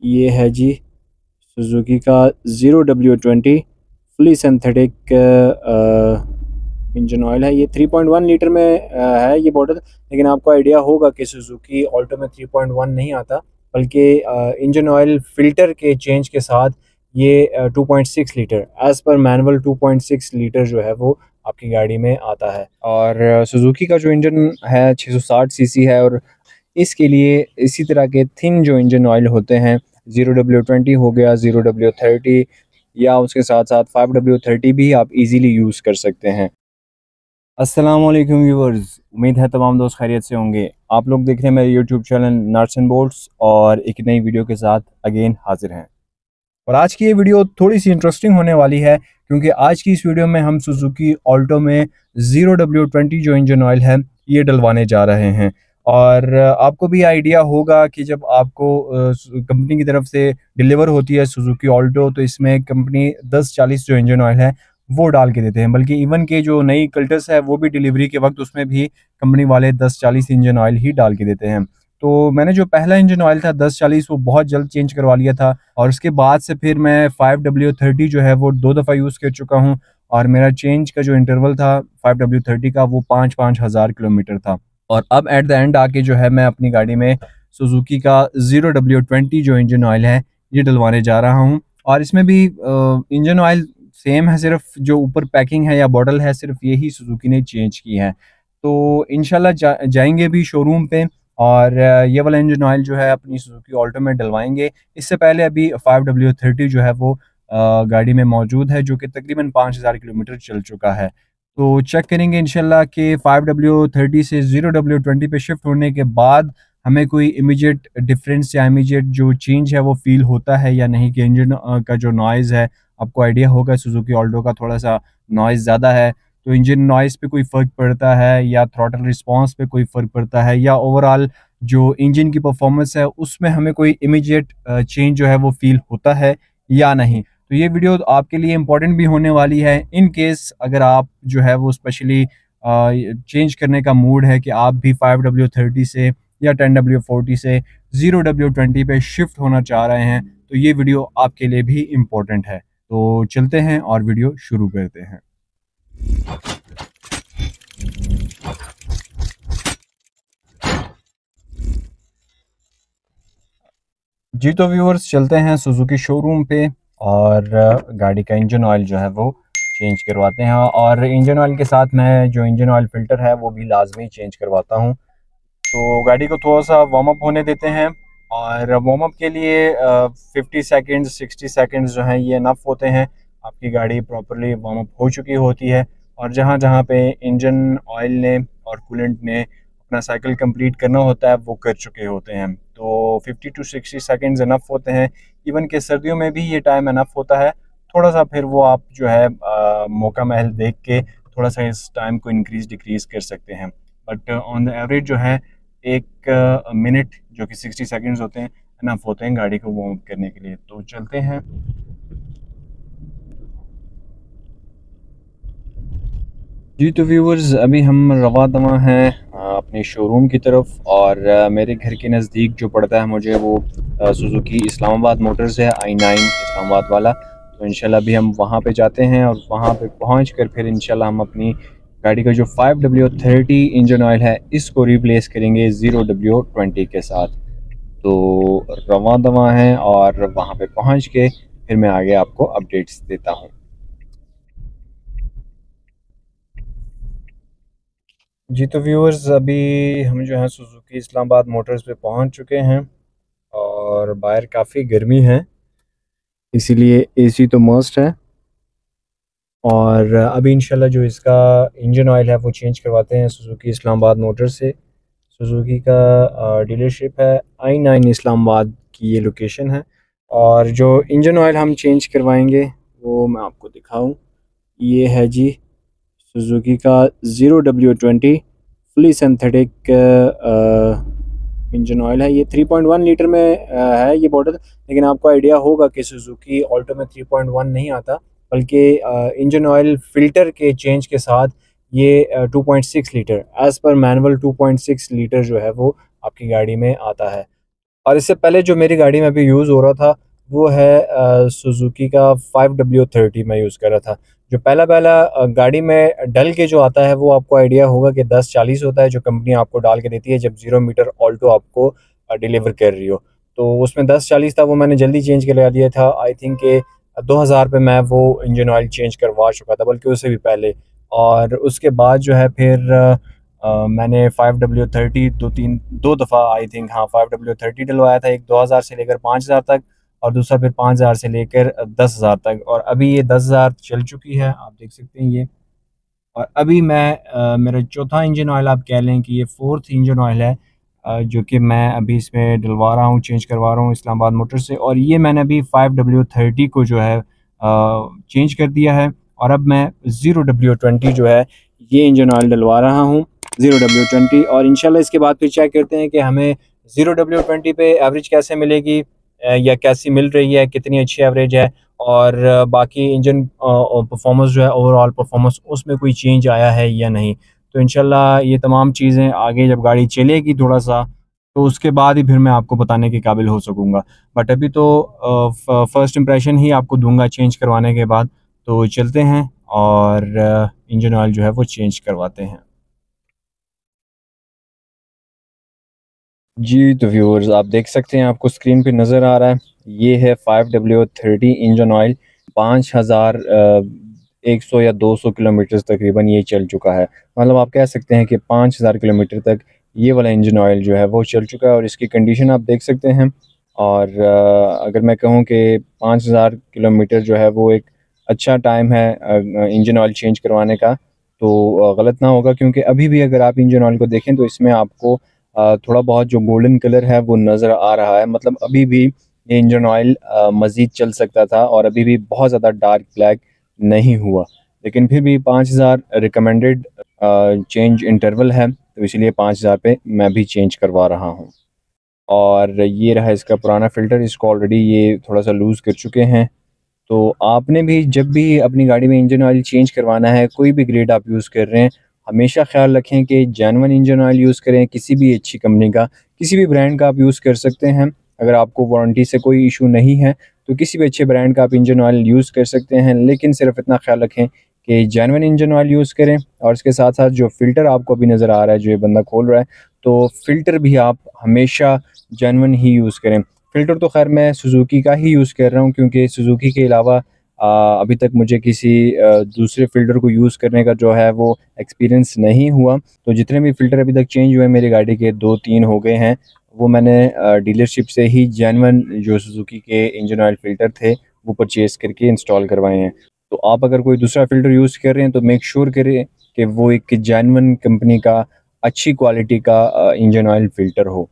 ये है जी सुजुकी का 0W20 fully synthetic engine oil है। ये 3.1 लीटर में है ये बॉटल, लेकिन आपको आइडिया होगा कि सुजुकी ऑल्टो में 3.1 नहीं आता, बल्कि इंजन ऑयल फ़िल्टर के चेंज के साथ ये 2.6 litre as per manual 2.6 litre जो है वो आपकी गाड़ी में आता है। और सुजुकी का जो इंजन है 660 सीसी है, और इसके लिए इसी तरह के थिन जो इंजन ऑयल होते हैं 0W20 हो गया, 0W30, या उसके साथ साथ 5W30 भी आप इजीली यूज़ कर सकते हैं। अस्सलाम वालेकुम व्यूवर्स, उम्मीद है तमाम दोस्त खैरियत से होंगे। आप लोग देख रहे हैं मेरे YouTube channel nuts and bolts, और एक नई वीडियो के साथ अगेन हाजिर हैं। और आज की ये वीडियो थोड़ी सी इंटरेस्टिंग होने वाली है, क्योंकि आज की इस वीडियो में हम सुजुकी ऑल्टो में 0W20 जो इंजन ऑयल है ये डलवाने जा रहे हैं। और आपको भी आइडिया होगा कि जब आपको कंपनी की तरफ से डिलीवर होती है सुजुकी ऑल्टो, तो इसमें कंपनी 1040 जो इंजन ऑयल है वो डाल के देते हैं। बल्कि इवन के जो नई कल्टस है वो भी डिलीवरी के वक्त उसमें भी कंपनी वाले 1040 इंजन ऑयल ही डाल के देते हैं। तो मैंने जो पहला इंजन ऑयल था 1040 वो बहुत जल्द चेंज करवा लिया था, और उसके बाद से फिर मैं 5W30 जो है वो 2 दफ़ा यूज़ कर चुका हूँ, और मेरा चेंज का जो इंटरवल था 5W30 का वो 5-5 हज़ार किलोमीटर था। और अब एट द एंड आके जो है मैं अपनी गाड़ी में सुजुकी का 0W20 जो इंजन ऑयल है ये डलवाने जा रहा हूँ। और इसमें भी इंजन ऑयल सेम है, सिर्फ जो ऊपर पैकिंग है या बॉटल है सिर्फ यही सुजुकी ने चेंज की है। तो इंशाल्लाह जाएंगे भी शोरूम पे, और ये वाला इंजन ऑयल जो है अपनी सुजुकी ऑल्टो में डलवाएंगे। इससे पहले अभी 5W30 जो है वो गाड़ी में मौजूद है, जो कि तकरीबन 5000 किलोमीटर चल चुका है। तो चेक करेंगे इंशाल्लाह कि 5W30 से 0W20 पे शिफ्ट होने के बाद हमें कोई इमीडिएट डिफरेंस या इमीडिएट जो चेंज है वो फील होता है या नहीं, कि इंजन का जो नॉइज़ है, आपको आइडिया होगा सुजुकी ऑल्टो का थोड़ा सा नॉइज़ ज़्यादा है, तो इंजन नॉइज़ पे कोई फ़र्क पड़ता है, या थ्रॉटल रिस्पांस पे कोई फ़र्क पड़ता है, या ओवरऑल जो इंजन की परफॉर्मेंस है उसमें हमें कोई इमीडिएट चेंज जो है वो फील होता है या नहीं। तो ये वीडियो आपके लिए इम्पोर्टेंट भी होने वाली है, इन केस अगर आप जो है वो स्पेशली चेंज करने का मूड है कि आप भी 5W30 से या 10W40 से 0W20 पे शिफ्ट होना चाह रहे हैं, तो ये वीडियो आपके लिए भी इम्पोर्टेंट है। तो चलते हैं और वीडियो शुरू करते हैं। जी तो व्यूअर्स, चलते हैं सुजुकी शोरूम पे, और गाड़ी का इंजन ऑयल जो है वो चेंज करवाते हैं। और इंजन ऑयल के साथ मैं जो इंजन ऑयल फ़िल्टर है वो भी लाजमी चेंज करवाता हूँ। तो गाड़ी को थोड़ा सा वार्म अप होने देते हैं, और वार्म अप के लिए 50 सेकंड्स 60 सेकंड्स जो हैं ये इनफ होते हैं। आपकी गाड़ी प्रॉपरली वार्म अप हो चुकी होती है, और जहाँ जहाँ पे इंजन ऑयल ने और कूलेंट ने अपना साइकिल कंप्लीट करना होता है वो कर चुके होते हैं। तो 50 to 60 सेकंड्स इनफ होते हैं। इवन के सर्दियों में भी ये टाइम इनफ होता है। थोड़ा सा फिर वो आप जो है मौका महल देख के थोड़ा सा इस टाइम को इंक्रीज़ डिक्रीज़ कर सकते हैं। बट ऑन द एवरेज जो है 1 मिनट जो कि 60 सेकंड्स होते हैं इनफ होते हैं गाड़ी को वार्म अप करने के लिए। तो चलते हैं। जी तो व्यूवर्स, अभी हम रवा दवा हैं अपने शोरूम की तरफ, और मेरे घर के नज़दीक जो पड़ता है मुझे वो सुजुकी इस्लामाबाद मोटर्स है, I9 इस्लामाबाद वाला। तो इंशाल्लाह अभी हम वहाँ पे जाते हैं, और वहाँ पे पहुँच कर फिर इंशाल्लाह हम अपनी गाड़ी का जो 5W30 इंजन ऑयल है इसको रिप्लेस करेंगे 0W20 के साथ। तो रवा दवा हैं, और वहाँ पे पहुँच के फिर मैं आगे आपको अपडेट्स देता हूँ। जी तो व्यूअर्स, अभी हम जो है सुजुकी इस्लामाबाद मोटर्स पे पहुंच चुके हैं, और बाहर काफ़ी गर्मी है, इसीलिए एसी तो मस्ट है। और अभी इंशाल्लाह जो इसका इंजन ऑयल है वो चेंज करवाते हैं सुजुकी इस्लामाबाद मोटर्स से। सुजुकी का डीलरशिप है I9 इस्लामाबाद की ये लोकेशन है। और जो इंजन ऑयल हम चेंज करवाएंगे वो मैं आपको दिखाऊं, ये है जी सुजुकी का 0W20 fully synthetic engine oil है। ये 3.1 लीटर में है ये बॉटल, लेकिन आपको आइडिया होगा कि सुजुकी ऑल्टो में 3.1 नहीं आता, बल्कि इंजन ऑयल फ़िल्टर के चेंज के साथ ये 2.6 litre as per manual 2.6 litre जो है वो आपकी गाड़ी में आता है। और इससे पहले जो मेरी गाड़ी में अभी यूज़ हो रहा था वो है सुजुकी का 5W30 मैं यूज़ कर रहा था। जो पहला पहला गाड़ी में डल के जो आता है वो आपको आइडिया होगा कि 1040 होता है, जो कंपनी आपको डाल के देती है जब 0 मीटर ऑल्टो आपको डिलीवर कर रही हो। तो उसमें 1040 था, वो मैंने जल्दी चेंज करवा दिया था। आई थिंक कि 2000 पे मैं वो इंजन ऑयल चेंज करवा चुका था, बल्कि उससे भी पहले। और उसके बाद जो है फिर मैंने 5W30 दो दफ़ा आई थिंक, हाँ 5W30 डलवाया था। एक 2000 से लेकर 5000 तक, और दूसरा फिर 5000 से लेकर 10,000 तक। और अभी ये 10,000 चल चुकी है, आप देख सकते हैं ये। और अभी मैं मेरा चौथा इंजन ऑयल आप कह लें कि ये फोर्थ इंजन ऑयल है, जो कि मैं अभी इसमें डलवा रहा हूँ, चेंज करवा रहा हूँ इस्लामाबाद मोटर से। और ये मैंने अभी 5W30 को जो है चेंज कर दिया है, और अब मैं 0W20 जो है ये इंजन ऑयल डलवा रहा हूँ, 0W20। और इंशाल्लाह इसके बाद फिर चेक करते हैं कि हमें 0W20 पे एवरेज कैसे मिलेगी, या कैसी मिल रही है, कितनी अच्छी एवरेज है। और बाकी इंजन परफॉर्मेंस जो है, ओवरऑल परफॉर्मेंस उसमें कोई चेंज आया है या नहीं। तो इंशाल्लाह ये तमाम चीज़ें आगे जब गाड़ी चलेगी थोड़ा सा, तो उसके बाद ही फिर मैं आपको बताने के काबिल हो सकूँगा। बट अभी तो फ़र्स्ट इंप्रेशन ही आपको दूंगा चेंज करवाने के बाद। तो चलते हैं और इंजन ऑयल जो है वो चेंज करवाते हैं। जी, तो व्यूअर्स आप देख सकते हैं, आपको स्क्रीन पे नज़र आ रहा है, ये है 5W30 इंजन ऑयल। 5000 100 या 200 किलोमीटर तकरीबन ये चल चुका है। मतलब आप कह सकते हैं कि 5000 किलोमीटर तक ये वाला इंजन ऑयल जो है वो चल चुका है, और इसकी कंडीशन आप देख सकते हैं। और अगर मैं कहूँ कि 5000 किलोमीटर जो है वो एक अच्छा टाइम है इंजन ऑयल चेंज करवाने का, तो गलत ना होगा। क्योंकि अभी भी अगर आप इंजन ऑयल को देखें तो इसमें आपको थोड़ा बहुत जो गोल्डन कलर है वो नज़र आ रहा है। मतलब अभी भी ये इंजन ऑयल मज़ीद चल सकता था, और अभी भी बहुत ज़्यादा डार्क ब्लैक नहीं हुआ। लेकिन फिर भी 5000 रिकमेंडेड चेंज इंटरवल है, तो इसलिए 5000 पे मैं भी चेंज करवा रहा हूँ। और ये रहा इसका पुराना फ़िल्टर, इसको ऑलरेडी ये थोड़ा सा लूज़ कर चुके हैं। तो आपने भी जब भी अपनी गाड़ी में इंजन ऑयल चेंज करवाना है, कोई भी ग्रेड आप यूज़ कर रहे हैं, हमेशा ख्याल रखें कि जेन्युइन इंजन ऑयल यूज़ करें। किसी भी अच्छी कंपनी का, किसी भी ब्रांड का आप यूज़ कर सकते हैं। अगर आपको वारंटी से कोई इशू नहीं है तो किसी भी अच्छे ब्रांड का आप इंजन ऑयल यूज़ कर सकते हैं। लेकिन सिर्फ इतना ख्याल रखें कि जेन्युइन इंजन ऑयल यूज़ करें। और इसके साथ साथ जो फ़िल्टर आपको अभी नज़र आ रहा है, जो ये बंदा खोल रहा है, तो फ़िल्टर भी आप हमेशा जेन्युइन ही यूज़ करें। फ़िल्टर तो ख़ैर मैं सुजुकी का ही यूज़ कर रहा हूँ, क्योंकि सुजुकी के अलावा अभी तक मुझे किसी दूसरे फ़िल्टर को यूज़ करने का जो है वो एक्सपीरियंस नहीं हुआ। तो जितने भी फ़िल्टर अभी तक चेंज हुए मेरी गाड़ी के, 2-3 हो गए हैं, वो मैंने डीलरशिप से ही जेन्युइन जो सुजुकी के इंजन ऑयल फ़िल्टर थे वो परचेज़ करके इंस्टॉल करवाए हैं। तो आप अगर कोई दूसरा फ़िल्टर यूज़ कर रहे हैं तो मेक श्योर करें कि वो एक जेन्युइन कंपनी का, अच्छी क्वालिटी का इंजन ऑयल फ़िल्टर हो।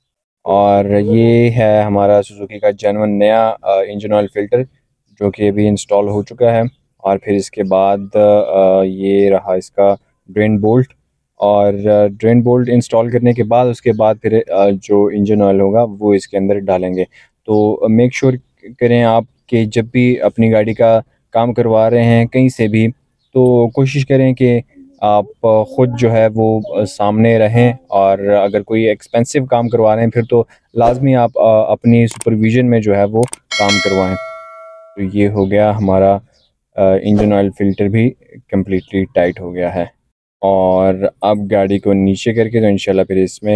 और ये है हमारा सुजुकी का जेन्युइन नया इंजन ऑयल फ़िल्टर, जो कि अभी इंस्टॉल हो चुका है। और फिर इसके बाद ये रहा इसका ड्रेन बोल्ट। और ड्रेन बोल्ट इंस्टॉल करने के बाद उसके बाद फिर जो इंजन ऑयल होगा वो इसके अंदर डालेंगे। तो मेक श्योर करें आप कि जब भी अपनी गाड़ी का काम करवा रहे हैं कहीं से भी, तो कोशिश करें कि आप ख़ुद जो है वो सामने रहें। और अगर कोई एक्सपेंसिव काम करवा रहे हैं फिर तो लाज़मी आप अपनी सुपरविज़न में जो है वो काम करवाएं। तो ये हो गया हमारा इंजन ऑयल फ़िल्टर भी कम्प्लीटली टाइट हो गया है। और अब गाड़ी को नीचे करके तो इंशाल्लाह फिर इसमें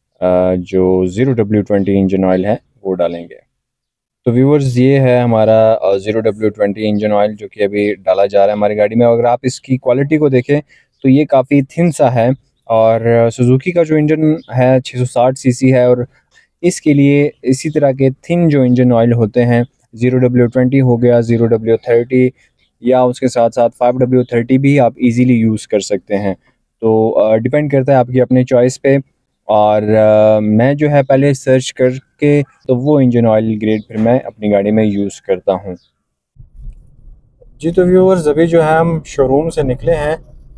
जो 0W20 इंजन ऑयल है वो डालेंगे। तो व्यूअर्स ये है हमारा 0W20 इंजन ऑयल, जो कि अभी डाला जा रहा है हमारी गाड़ी में। अगर आप इसकी क्वालिटी को देखें तो ये काफ़ी थिन सा है। और सुजुकी का जो इंजन है 660 सीसी है, और इसके लिए इसी तरह के थिन जो इंजन ऑयल होते हैं, 0W20 हो गया, 0W30, या उसके साथ साथ 5W30 भी आप इजीली यूज़ कर सकते हैं। तो डिपेंड करता है आपकी अपनी चॉइस पे। और मैं जो है पहले सर्च करके तो वो इंजन ऑयल ग्रेड फिर मैं अपनी गाड़ी में यूज़ करता हूँ। जी, तो व्यूअर्स अभी जो है हम शोरूम से निकले हैं,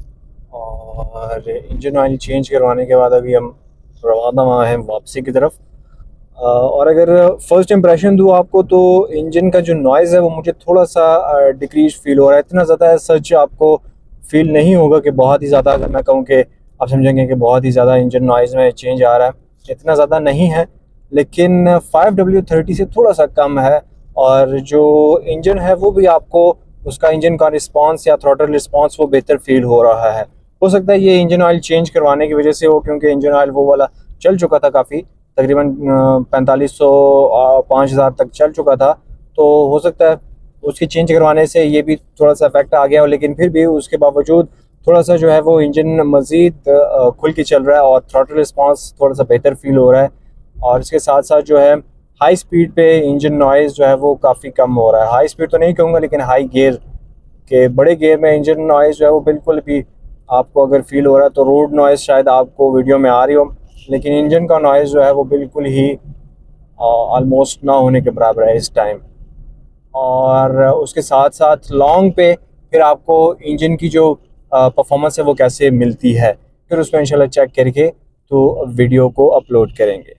और इंजन ऑयल चेंज करवाने के बाद अभी हम रवाना हुआ हैं वापसी की तरफ। और अगर फ़र्स्ट इंप्रेशन दूँ आपको, तो इंजन का जो नॉइज़ है वो मुझे थोड़ा सा डिक्रीज फील हो रहा है। इतना ज़्यादा सच आपको फील नहीं होगा कि बहुत ही ज़्यादा, मैं कहूँ कि आप समझेंगे कि बहुत ही ज़्यादा इंजन नॉइज़ में चेंज आ रहा है, इतना ज़्यादा नहीं है। लेकिन 5W30 से थोड़ा सा कम है। और जो इंजन है वो भी आपको उसका इंजन का रिस्पांस या थ्रॉटल रिस्पांस वो बेहतर फील हो रहा है। हो सकता है ये इंजन ऑयल चेंज करवाने की वजह से हो, क्योंकि इंजन ऑयल वो वाला चल चुका था काफ़ी, तकरीबन 4500 5000 तक चल चुका था। तो हो सकता है उसकी चेंज करवाने से ये भी थोड़ा सा इफेक्ट आ गया हो, लेकिन फिर भी उसके बावजूद थोड़ा सा जो है वो इंजन मज़ीद खुल के चल रहा है और थ्रॉटल रिस्पांस थोड़ा सा बेहतर फील हो रहा है। और इसके साथ साथ जो है हाई स्पीड पे इंजन नॉइज़ जो है वो काफ़ी कम हो रहा है। हाई स्पीड तो नहीं कहूँगा, लेकिन हाई गियर के बड़े गियर में इंजन नॉइज़ जो है वो बिल्कुल भी आपको अगर फील हो रहा है तो रोड नॉइज़ शायद आपको वीडियो में आ रही हो, लेकिन इंजन का नॉइज़ जो है वो बिल्कुल ही ऑलमोस्ट ना होने के बराबर है इस टाइम। और उसके साथ साथ लॉन्ग पे फिर आपको इंजन की जो परफॉर्मेंस है वो कैसे मिलती है, फिर उसमें इंशाल्लाह चेक करके तो वीडियो को अपलोड करेंगे।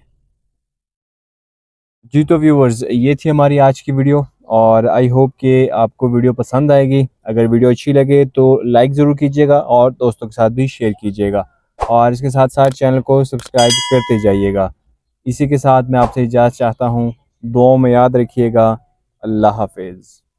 जी तो व्यूवर्स, ये थी हमारी आज की वीडियो और आई होप कि आपको वीडियो पसंद आएगी। अगर वीडियो अच्छी लगे तो लाइक ज़रूर कीजिएगा और दोस्तों के साथ भी शेयर कीजिएगा और इसके साथ साथ चैनल को सब्सक्राइब करते जाइएगा। इसी के साथ मैं आपसे इजाज़त चाहता हूँ। दुआओं में याद रखिएगा। अल्लाह हाफिज़।